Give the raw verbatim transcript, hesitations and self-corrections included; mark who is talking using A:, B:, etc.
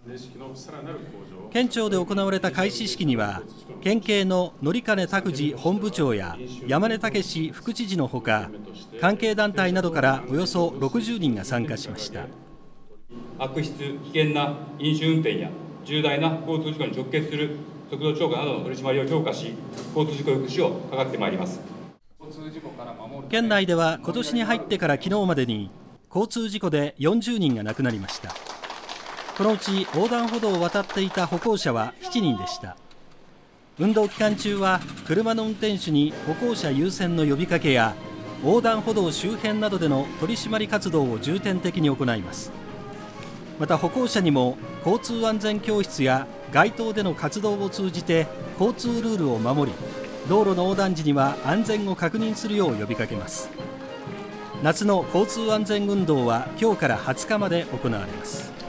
A: 県庁で行われた開始式には、県警の乗金拓司本部長や山根武副知事のほか、関係団体などからおよそろくじゅうにんが参加しました。
B: 悪質・危険な飲酒運転や重大な交通事故に直結する速度超過などの取り締まりを強化し、交通事故抑止を図ってまいります。
A: 県内では今年に入ってから昨日までに交通事故でよんじゅうにんが亡くなりました。このうち横断歩道を渡っていた歩行者はしちにんでした。運動期間中は車の運転手に歩行者優先の呼びかけや横断歩道周辺などでの取り締まり活動を重点的に行います。また歩行者にも交通安全教室や街頭での活動を通じて交通ルールを守り、道路の横断時には安全を確認するよう呼びかけます。夏の交通安全運動は今日からはつかまで行われます。